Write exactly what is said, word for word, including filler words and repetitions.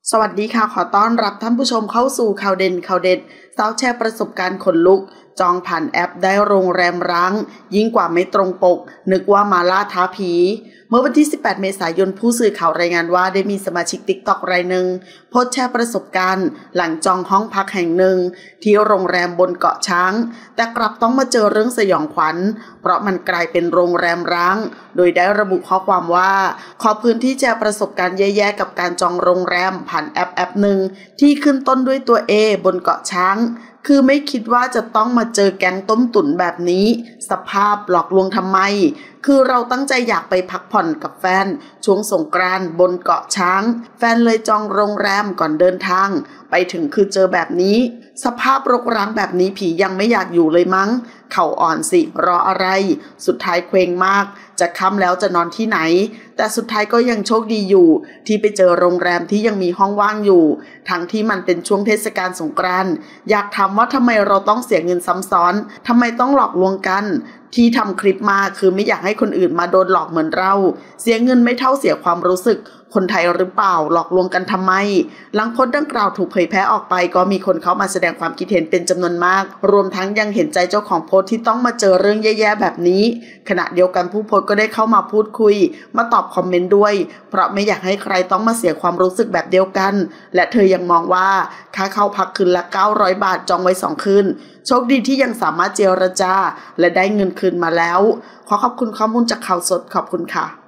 สวัสดีค่ะขอต้อนรับท่านผู้ชมเข้าสู่ข่าวเด่นข่าวเด็ดสาวแชร์ประสบการณ์ขนลุกจองผ่านแอปได้โรงแรมร้างยิ่งกว่าไม่ตรงปกนึกว่ามาล่าท้าผีเมื่อวันที่สิบแปดเมษายนผู้สื่อข่าวรายงานว่าได้มีสมาชิก ติ๊กต็อก รายหนึ่งโพสต์แชร์ประสบการณ์หลังจองห้องพักแห่งหนึ่งที่โรงแรมบนเกาะช้างแต่กลับต้องมาเจอเรื่องสยองขวัญเพราะมันกลายเป็นโรงแรมร้างโดยได้ระบุข้อความว่าขอพื้นที่แชร์ประสบการณ์แย่ๆกับการจองโรงแรมผ่านแอปแอปหนึ่งที่ขึ้นต้นด้วยตัว A บนเกาะช้างคือไม่คิดว่าจะต้องมาเจอแก๊งต้มตุ๋นแบบนี้สภาพหลอกลวงทำไมคือเราตั้งใจอยากไปพักผ่อนกับแฟนช่วงสงกรานต์บนเกาะช้างแฟนเลยจองโรงแรมก่อนเดินทางไปถึงคือเจอแบบนี้สภาพรกร้างแบบนี้ผียังไม่อยากอยู่เลยมั้งเข่าอ่อนสิรออะไรสุดท้ายเคว้งมากจะค่ำแล้วจะนอนที่ไหนแต่สุดท้ายก็ยังโชคดีอยู่ที่ไปเจอโรงแรมที่ยังมีห้องว่างอยู่ทั้งที่มันเป็นช่วงเทศกาลสงกรานต์อยากถามว่าทำไมเราต้องเสียเงินซ้ำซ้อนทำไมต้องหลอกลวงกันที่ทำคลิปมาคือไม่อยากให้คนอื่นมาโดนหลอกเหมือนเราเสียเงินไม่เท่าเสียความรู้สึกคนไทยหรือเปล่าหลอกลวงกันทำไมหลังโพสต์ดังกล่าวถูกเผยแพร่ออกไปก็มีคนเข้ามาแสดงความคิดเห็นเป็นจำนวนมากรวมทั้งยังเห็นใจเจ้าของโพสต์ที่ต้องมาเจอเรื่องแย่ๆแบบนี้ขณะเดียวกันผู้โพสต์ก็ได้เข้ามาพูดคุยมาตอบคอมเมนต์ด้วยเพราะไม่อยากให้ใครต้องมาเสียความรู้สึกแบบเดียวกันและเธอยังมองว่าค่าเข้าพักคืนละเก้าร้อยบาทจองไว้สองคืนโชคดีที่ยังสามารถเจรจาและได้เงินคืนมาแล้วขอขอบคุณข้อมูลจากข่าวสดขอบคุณค่ะ